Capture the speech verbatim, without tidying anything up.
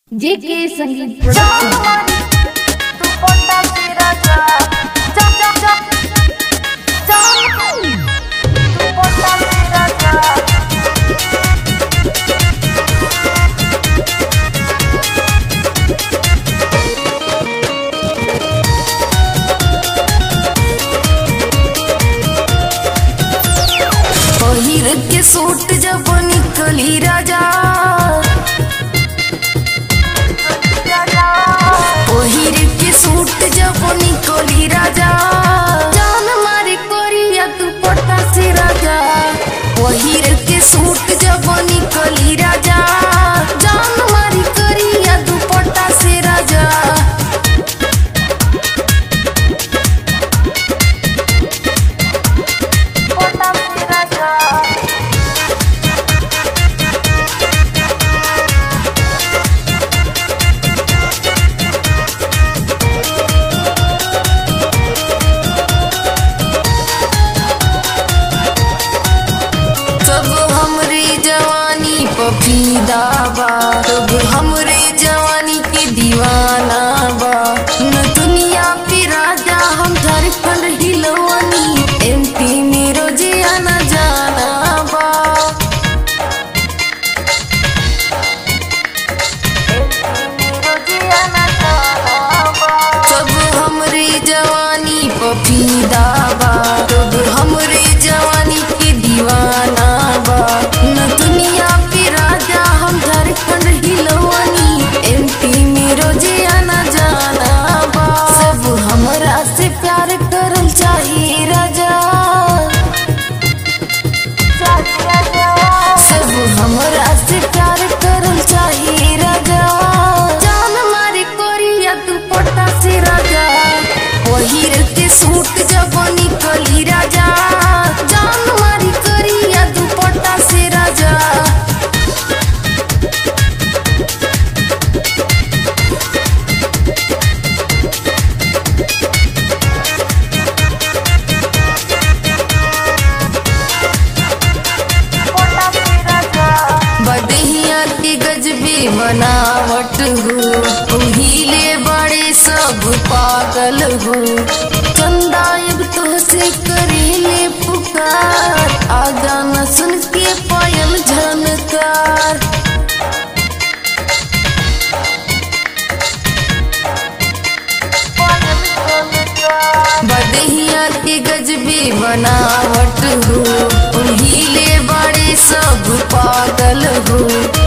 जेके संगीत प्रोडक्शन। पहिर के सूट जब निकली राजा, पहिर के सूट जब निकली राजा, जान मारे कोरिया तू पटा से राजा। पहिर के सूट जब निकली राजा, जान मारी कोरिया तू पटा से राजा। पपीदा बा तब हमरे जवानी के दीवाना बा, न दुनिया पे राजा हम झारखंड हिलवानी, एमपी में रोजे आना जाना बा। तब हमरे जवानी पपीदा बा तब हमरे जवानी के दीवाना बा, न दुनिया राजा हम झारखंड हिलवानी, एमपी में रोजे आना जाना बा। सब हमरा से प्यार करल चाहिए राजा, सब हमरा से प्यार करल चाहिए राजा। जान मारे कोरिया तू पटा से राजा, पहिर के सूट जब निकली राजा, जान मारी कोरिया तू पटा से राजा। बदहिया के गजबे बनावट हो, हिले बड़े सब पागल हो। चंदायब तो से करेले पुकार, आ जाना सुन के पायल झनकार। बदहिया के गजबे बनावट हो, हिले बड़े सब पागल हो।